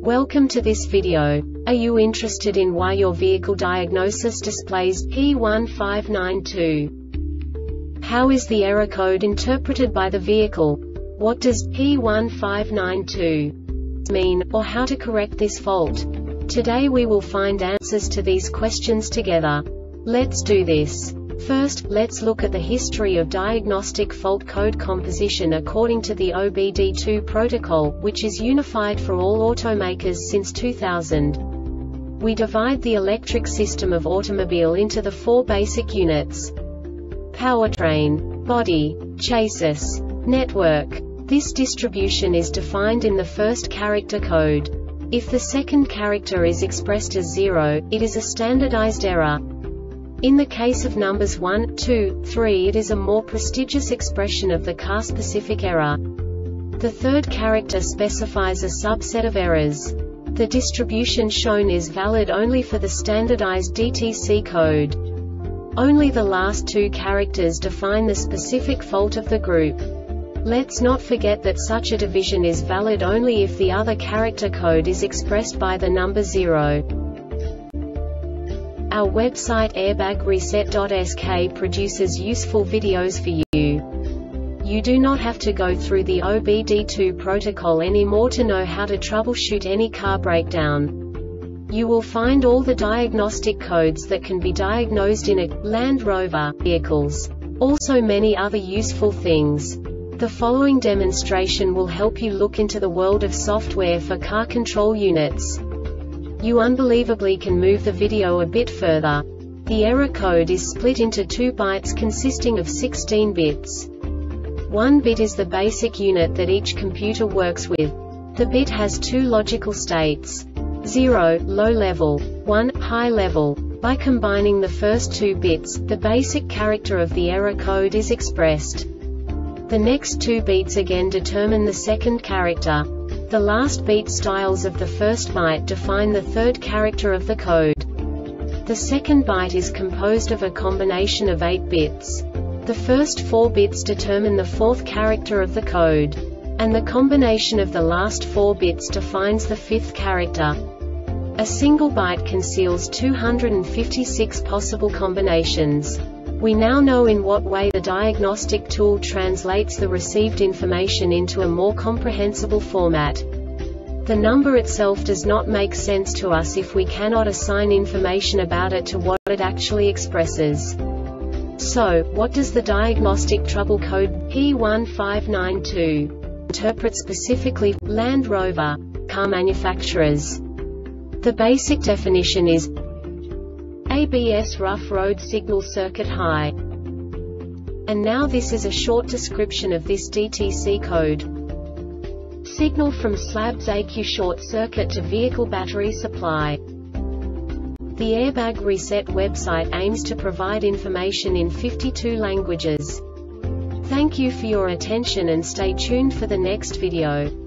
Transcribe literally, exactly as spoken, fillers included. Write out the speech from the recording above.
Welcome to this video. Are you interested in why your vehicle diagnosis displays P one five nine two? How is the error code interpreted by the vehicle? What does P one five nine two mean, or how to correct this fault? Today we will find answers to these questions together. Let's do this. First, let's look at the history of diagnostic fault code composition according to the O B D two protocol, which is unified for all automakers since two thousand. We divide the electric system of automobile into the four basic units: powertrain, body, chassis, network. This distribution is defined in the first character code. If the second character is expressed as zero, it is a standardized error. In the case of numbers one, two, three, it is a more prestigious expression of the car-specific error. The third character specifies a subset of errors. The distribution shown is valid only for the standardized D T C code. Only the last two characters define the specific fault of the group. Let's not forget that such a division is valid only if the other character code is expressed by the number zero. Our website airbag reset dot S K produces useful videos for you. You do not have to go through the O B D two protocol anymore to know how to troubleshoot any car breakdown. You will find all the diagnostic codes that can be diagnosed in a Land Rover vehicles. Also many other useful things. The following demonstration will help you look into the world of software for car control units. You unbelievably can move the video a bit further. The error code is split into two bytes consisting of sixteen bits. One bit is the basic unit that each computer works with. The bit has two logical states: zero, low level, one, high level. By combining the first two bits, the basic character of the error code is expressed. The next two beats again determine the second character. The last beat styles of the first byte define the third character of the code. The second byte is composed of a combination of eight bits. The first four bits determine the fourth character of the code. And the combination of the last four bits defines the fifth character. A single byte conceals two hundred fifty-six possible combinations. We now know in what way the diagnostic tool translates the received information into a more comprehensible format. The number itself does not make sense to us if we cannot assign information about it to what it actually expresses. So, what does the diagnostic trouble code P one five nine two interpret specifically for Land Rover car manufacturers? The basic definition is A B S rough road signal circuit high. And now this is a short description of this D T C code. Signal from slabs A Q short circuit to vehicle battery supply. The Airbag Reset website aims to provide information in fifty-two languages. Thank you for your attention and stay tuned for the next video.